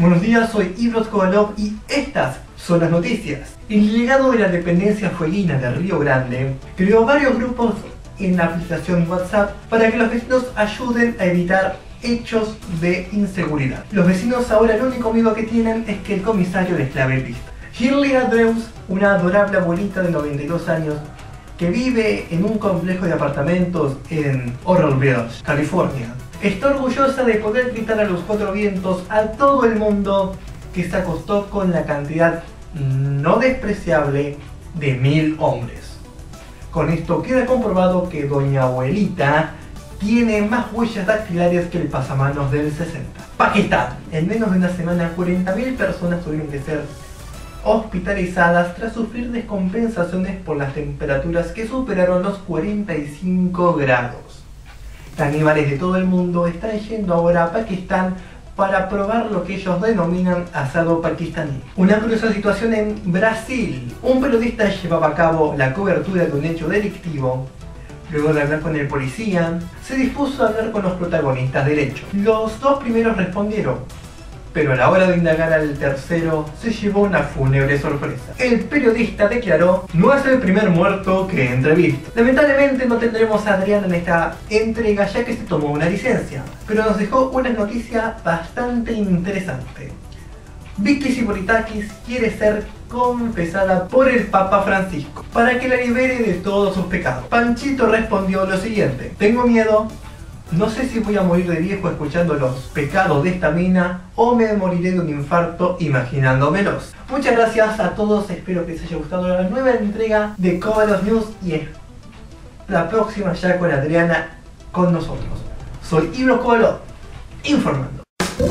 Buenos días, soy Ibros Kovalov y estas son las noticias. El delegado de la dependencia fueguina de Río Grande creó varios grupos en la aplicación WhatsApp para que los vecinos ayuden a evitar hechos de inseguridad. Los vecinos ahora el único miedo que tienen es que el comisario les clave pista. Shirley Andrews, una adorable abuelita de 92 años que vive en un complejo de apartamentos en Oral Beach, California, está orgullosa de poder gritar a los cuatro vientos a todo el mundo que se acostó con la cantidad no despreciable de 1000 hombres. Con esto queda comprobado que doña abuelita tiene más huellas dactilares que el pasamanos del 60. Pakistán. En menos de una semana 40.000 personas tuvieron que ser hospitalizadas tras sufrir descompensaciones por las temperaturas que superaron los 45 grados. Caníbales de todo el mundo están yendo ahora a Pakistán para probar lo que ellos denominan asado pakistaní. Una curiosa situación en Brasil. Un periodista llevaba a cabo la cobertura de un hecho delictivo. Luego de hablar con el policía, se dispuso a hablar con los protagonistas del hecho. Los dos primeros respondieron, pero a la hora de indagar al tercero se llevó una fúnebre sorpresa. El periodista declaró: no es el primer muerto que entrevisto. Lamentablemente no tendremos a Adriana en esta entrega ya que se tomó una licencia, pero nos dejó una noticia bastante interesante. Vicky Zipolitakis quiere ser confesada por el Papa Francisco para que la libere de todos sus pecados. Panchito respondió lo siguiente: tengo miedo. No sé si voy a morir de viejo escuchando los pecados de esta mina o me moriré de un infarto imaginándomelos. Muchas gracias a todos, espero que les haya gustado la nueva entrega de Kovalov News y la próxima ya con Adriana con nosotros. Soy Ibros Kovalov, informando.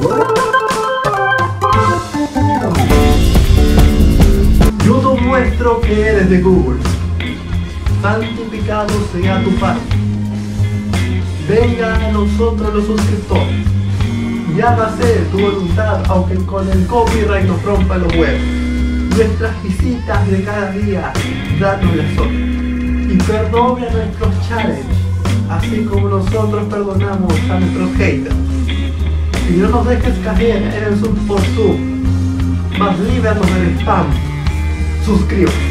YouTube muestro que eres de Google. Santificado sea tu Padre. Venga a nosotros los suscriptores y hágase tu voluntad, aunque con el copyright nos rompa los huevos. Nuestras visitas de cada día, danos la sola y perdone a nuestros challenges, así como nosotros perdonamos a nuestros haters. Y no nos dejes caer en el sub por sub, más líbranos del spam. Suscríbete.